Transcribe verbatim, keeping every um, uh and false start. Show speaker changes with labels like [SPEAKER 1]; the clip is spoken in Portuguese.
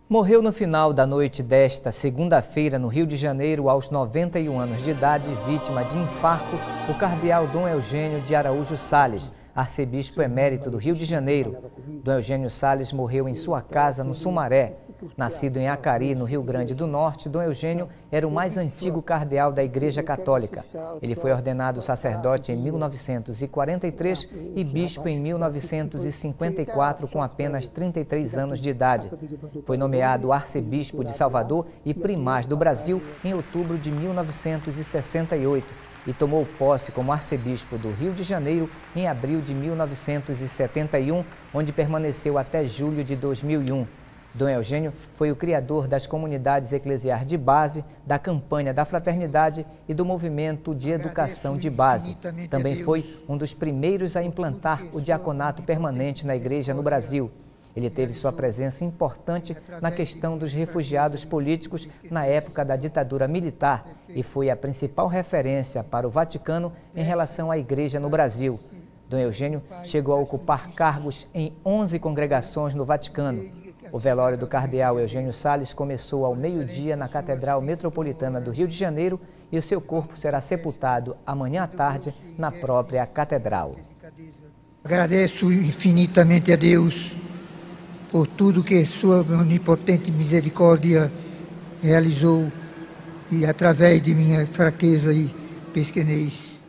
[SPEAKER 1] Morreu no final da noite desta segunda-feira, no Rio de Janeiro, aos noventa e um anos de idade, vítima de infarto, o cardeal Dom Eugênio de Araújo Sales, arcebispo emérito do Rio de Janeiro. Dom Eugênio Sales morreu em sua casa, no Sumaré. Nascido em Acari, no Rio Grande do Norte, Dom Eugênio era o mais antigo cardeal da Igreja Católica. Ele foi ordenado sacerdote em mil novecentos e quarenta e três e bispo em mil novecentos e cinquenta e quatro, com apenas trinta e três anos de idade. Foi nomeado arcebispo de Salvador e primaz do Brasil em outubro de mil novecentos e sessenta e oito e tomou posse como arcebispo do Rio de Janeiro em abril de mil novecentos e setenta e um, onde permaneceu até julho de dois mil e um. Dom Eugênio foi o criador das comunidades eclesiais de base, da campanha da fraternidade e do movimento de educação de base. Também foi um dos primeiros a implantar o diaconato permanente na igreja no Brasil. Ele teve sua presença importante na questão dos refugiados políticos na época da ditadura militar e foi a principal referência para o Vaticano em relação à igreja no Brasil. Dom Eugênio chegou a ocupar cargos em onze congregações no Vaticano. O velório do cardeal Eugênio Sales começou ao meio-dia na Catedral Metropolitana do Rio de Janeiro e o seu corpo será sepultado amanhã à tarde na própria catedral.
[SPEAKER 2] Agradeço infinitamente a Deus por tudo que sua onipotente misericórdia realizou e através de minha fraqueza e pequenez.